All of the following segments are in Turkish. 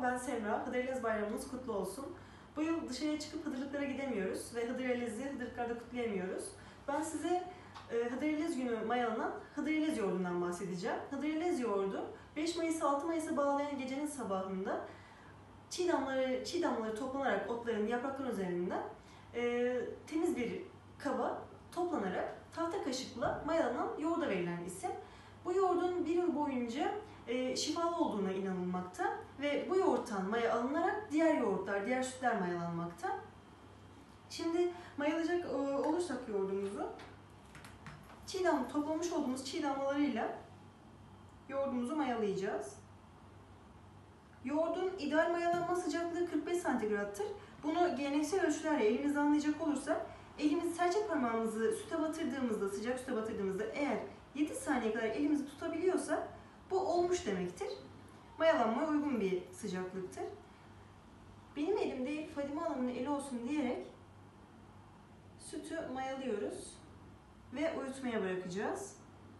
ben Semra. Hıdrellez bayramınız kutlu olsun. Bu yıl dışarıya çıkıp Hıdırlıklara gidemiyoruz ve Hıdrellez'i Hıdırlıklarda kutlayamıyoruz. Ben size Hıdrellez günü mayalanan Hıdrellez yoğurdundan bahsedeceğim. Hıdrellez yoğurdu 5 Mayıs 6 Mayıs'a bağlayan gecenin sabahında çiğ damlaları toplanarak otların, yaprakların üzerinden temiz bir kaba toplanarak tahta kaşıkla mayalanan yoğurda verilen isim. Bu yoğurdun bir yıl boyunca şifalı olduğuna inanılmakta ve bu yoğurttan maya alınarak diğer yoğurtlar, diğer sütler mayalanmakta. Şimdi mayalayacak olursak yoğurdumuzu, toplamış olduğumuz çiğ damlalarıyla yoğurdumuzu mayalayacağız. Yoğurdun ideal mayalanma sıcaklığı 45 santigrattır. Bunu geleneksel ölçülerle elimizle anlayacak olursak, serçe parmağımızı süte batırdığımızda, sıcak süte batırdığımızda eğer 7 saniye kadar elimizi tutabiliyorsa bu olmuş demektir. Mayalanmaya uygun bir sıcaklıktır. Benim elim değil, Fadime Hanım'ın eli olsun diyerek sütü mayalıyoruz ve uyutmaya bırakacağız.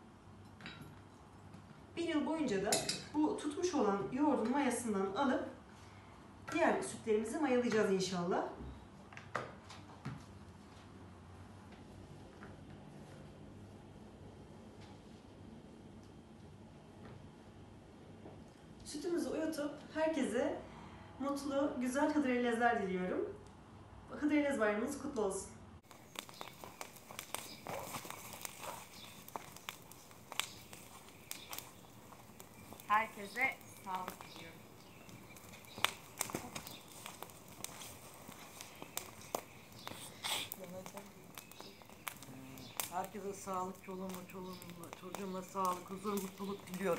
Bir yıl boyunca da bu tutmuş olan yoğurdun mayasından alıp diğer sütlerimizi mayalayacağız inşallah. Sütümüzü uyutup herkese mutlu, güzel Hıdrellezler diliyorum. Hıdrellez bayramınız kutlu olsun. Herkese sağlık diliyorum. Herkese sağlık, çocuğuma sağlık, huzur, mutluluk diliyorum.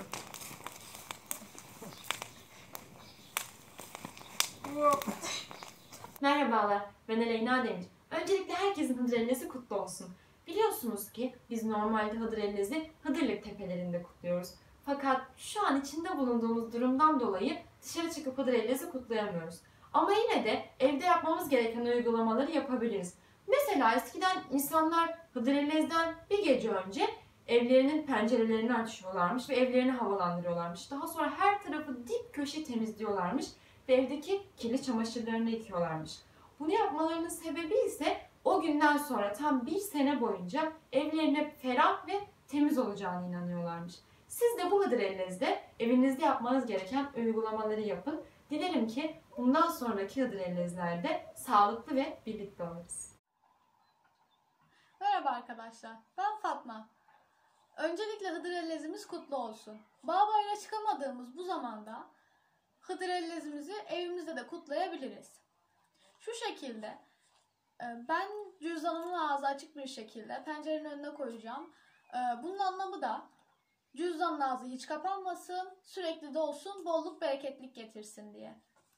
Merhabalar, ben Aleyna Demir. Öncelikle herkesin Hıdrellez'i kutlu olsun. Biliyorsunuz ki biz normalde Hıdrellez'i Hıdırlık tepelerinde kutluyoruz. Fakat şu an içinde bulunduğumuz durumdan dolayı dışarı çıkıp Hıdrellez'i kutlayamıyoruz. Ama yine de evde yapmamız gereken uygulamaları yapabiliriz. Mesela eskiden insanlar Hıdrellez'den bir gece önce evlerinin pencerelerini açıyorlarmış ve evlerini havalandırıyorlarmış. Daha sonra her tarafı dip köşe temizliyorlarmış ve evdeki kirli çamaşırlarını yıkıyorlarmış. Bunu yapmalarının sebebi ise o günden sonra tam bir sene boyunca evlerinin hep ferah ve temiz olacağına inanıyorlarmış. Siz de bu Hıdrellez'de evinizde yapmanız gereken uygulamaları yapın. Dilerim ki bundan sonraki Hıdrellez'lerde sağlıklı ve birlikte oluruz. Merhaba arkadaşlar, ben Fatma. Öncelikle Hıdrellez'imiz kutlu olsun. Bağbayrağa çıkamadığımız bu zamanda Hıdrellez'imizi evimizde de kutlayabiliriz. Şu şekilde, ben cüzdanımın ağzı açık bir şekilde pencerenin önüne koyacağım. Bunun anlamı da cüzdanın ağzı hiç kapanmasın, sürekli de olsun, bolluk bereketlik getirsin diye.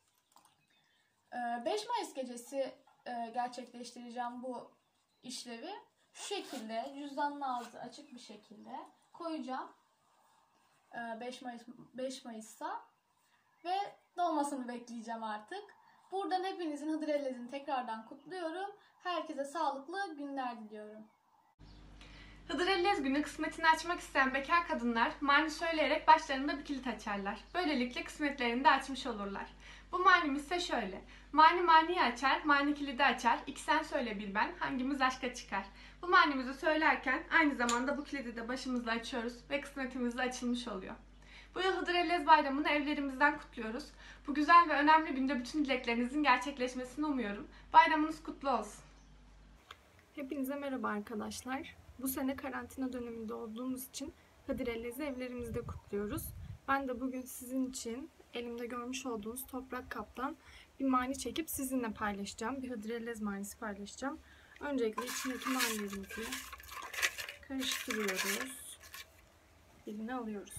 5 Mayıs gecesi gerçekleştireceğim bu işlevi. Şu şekilde cüzdanın ağzı açık bir şekilde koyacağım 5 Mayıs'ta ve dolmasını bekleyeceğim artık. Buradan hepinizin Hıdrellez'ini tekrardan kutluyorum. Herkese sağlıklı günler diliyorum. Hıdrellez günü kısmetini açmak isteyen bekar kadınlar mani söyleyerek başlarında bir kilit açarlar. Böylelikle kısmetlerini de açmış olurlar. Bu manimiz ise şöyle. Mani maniyi açar, mani kilidi açar. İki sen söyle bir ben, hangimiz aşka çıkar. Bu manimizi söylerken aynı zamanda bu kilidi de başımızla açıyoruz ve kısmetimiz de açılmış oluyor. Bu yıl Hıdrellez bayramını evlerimizden kutluyoruz. Bu güzel ve önemli günde bütün dileklerinizin gerçekleşmesini umuyorum. Bayramınız kutlu olsun. Hepinize merhaba arkadaşlar. Bu sene karantina döneminde olduğumuz için Hıdrellez'i evlerimizde kutluyoruz. Ben de bugün sizin için elimde görmüş olduğunuz toprak kaptan bir mani çekip sizinle paylaşacağım. Bir Hıdrellez manisi paylaşacağım. Öncelikle içindeki manilerimizi karıştırıyoruz. Birini alıyoruz.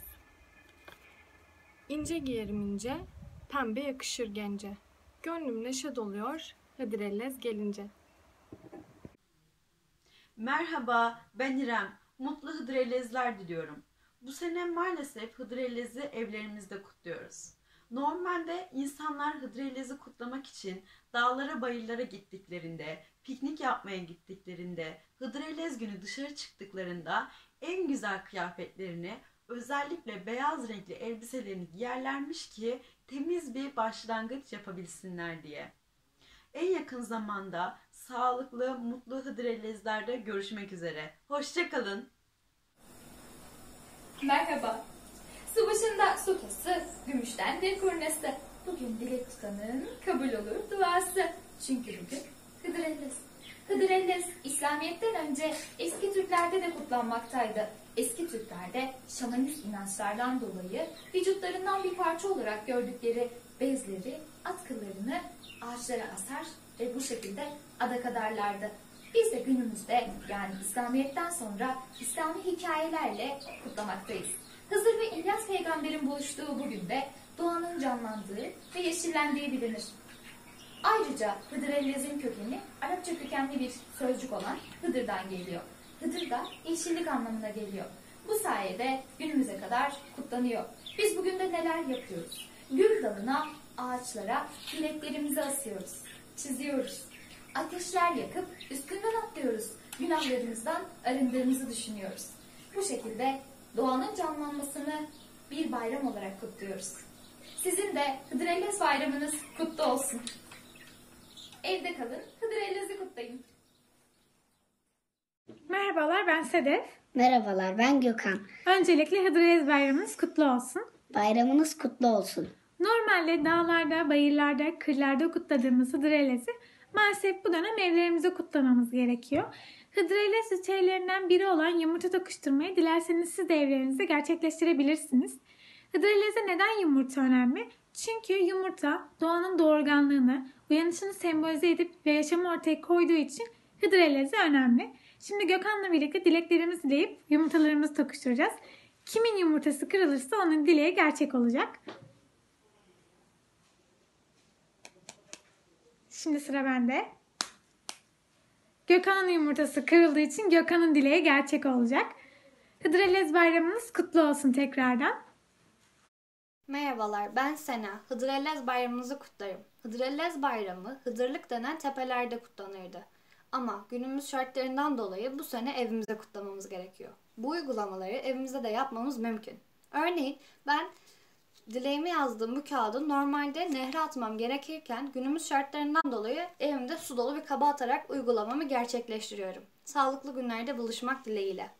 İnce giyerim ince, pembe yakışır gence. Gönlüm neşe doluyor, Hıdrellez gelince. Merhaba, ben İrem. Mutlu Hıdrellezler diliyorum. Bu sene maalesef Hıdrellez'i evlerimizde kutluyoruz. Normalde insanlar Hıdrellez'i kutlamak için dağlara bayırlara gittiklerinde, piknik yapmaya gittiklerinde, Hıdrellez günü dışarı çıktıklarında en güzel kıyafetlerini, özellikle beyaz renkli elbiselerini giyerlermiş ki temiz bir başlangıç yapabilsinler diye. En yakın zamanda sağlıklı, mutlu Hıdrellezler'de görüşmek üzere. Hoşça kalın. Merhaba. Su başında su tası, gümüşten bir kurnesi. Bugün dilek tutanın kabul olur duası. Çünkü bugün Hıdrellez. Hıdrellez, İslamiyet'ten önce eski Türklerde de kutlanmaktaydı. Eski Türklerde şamanist inançlardan dolayı vücutlarından bir parça olarak gördükleri bezleri, atkılarını ağaçlara asar ve bu şekilde adak adarlardı. Biz de günümüzde yani İslamiyet'ten sonra İslami hikayelerle kutlamaktayız. Hızır ve İlyas peygamberin buluştuğu bugün de doğanın canlandığı ve yeşillendiği bilinir. Ayrıca Hıdrellez'in kökeni Arapça kökenli bir sözcük olan Hıdır'dan geliyor. Hıdır da yeşillik anlamına geliyor. Bu sayede günümüze kadar kutlanıyor. Biz bugün de neler yapıyoruz? Gül dalına, ağaçlara dileklerimizi asıyoruz, çiziyoruz. Ateşler yakıp üstünden atlıyoruz. Günahlarımızdan arındığımızı düşünüyoruz. Bu şekilde doğanın canlanmasını bir bayram olarak kutluyoruz. Sizin de Hıdrellez bayramınız kutlu olsun. Evde kalın, Hıdrellez'i kutlayın. Merhabalar, ben Sedef. Merhabalar, ben Gökhan. Öncelikle Hıdrellez bayramınız kutlu olsun. Bayramınız kutlu olsun. Normalde dağlarda, bayırlarda, kırlarda kutladığımız Hıdrellez'i maalesef bu dönem evlerimizde kutlamamız gerekiyor. Hıdrellez ritüellerinden biri olan yumurta tokuşturmayı dilerseniz siz de evlerinizde gerçekleştirebilirsiniz. Hıdrellez'e neden yumurta önemli? Çünkü yumurta doğanın doğurganlığını, uyanışını sembolize edip ve yaşamı ortaya koyduğu için Hıdrellez'e önemli. Şimdi Gökhan'la birlikte dileklerimizi dileyip yumurtalarımızı tokuşturacağız. Kimin yumurtası kırılırsa onun dileği gerçek olacak. Şimdi sıra bende. Gökhan'ın yumurtası kırıldığı için Gökhan'ın dileği gerçek olacak. Hıdrellez bayramınız kutlu olsun tekrardan. Merhabalar, ben Sena. Hıdrellez bayramınızı kutlarım. Hıdrellez bayramı Hıdırlık denen tepelerde kutlanırdı. Ama günümüz şartlarından dolayı bu sene evimizde kutlamamız gerekiyor. Bu uygulamaları evimizde de yapmamız mümkün. Örneğin ben dileğimi yazdığım bu kağıdı normalde nehre atmam gerekirken günümüz şartlarından dolayı evimde su dolu bir kaba atarak uygulamamı gerçekleştiriyorum. Sağlıklı günlerde buluşmak dileğiyle.